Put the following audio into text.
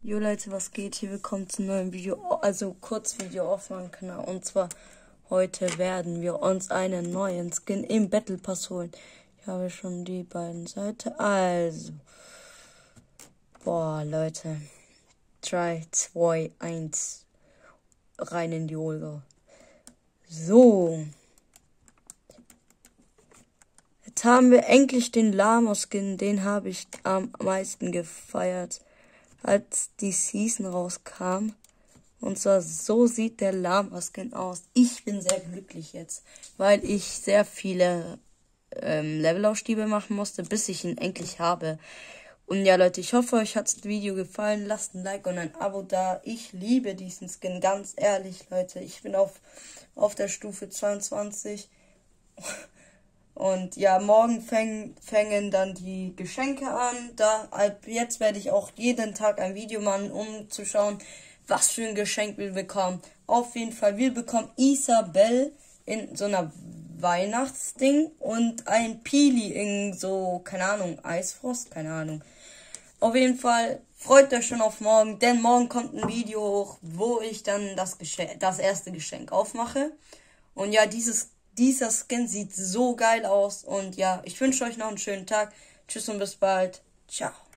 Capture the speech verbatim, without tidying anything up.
Jo Leute, was geht? Hier willkommen zum neuen Video, also Kurzvideo auf meinem Kanal. Und zwar heute werden wir uns einen neuen Skin im Battle Pass holen. Ich habe schon die beiden Seiten. Also, boah Leute, drei, zwei, eins, rein in die Olga. So, jetzt haben wir endlich den Lama-Skin. Den habe ich am meisten gefeiert, als die Season rauskam. Und zwar so sieht der Lama-Skin aus. Ich bin sehr glücklich jetzt, weil ich sehr viele ähm, Levelaufstiege machen musste, bis ich ihn endlich habe. Und ja Leute, ich hoffe, euch hat das Video gefallen. Lasst ein Like und ein Abo da. Ich liebe diesen Skin, ganz ehrlich Leute. Ich bin auf, auf der Stufe zweiundzwanzig. Und ja, morgen fäng, fängen dann die Geschenke an. Da ab jetzt werde ich auch jeden Tag ein Video machen, um zu schauen, was für ein Geschenk wir bekommen. Auf jeden Fall, wir bekommen Isabelle in so einer Weihnachtsding und ein Pili in so, keine Ahnung, Eisfrost, keine Ahnung. Auf jeden Fall freut euch schon auf morgen, denn morgen kommt ein Video hoch, wo ich dann das, Geschenk, das erste Geschenk aufmache. Und ja, dieses Dieser Skin sieht so geil aus. Und ja, ich wünsche euch noch einen schönen Tag. Tschüss und bis bald. Ciao.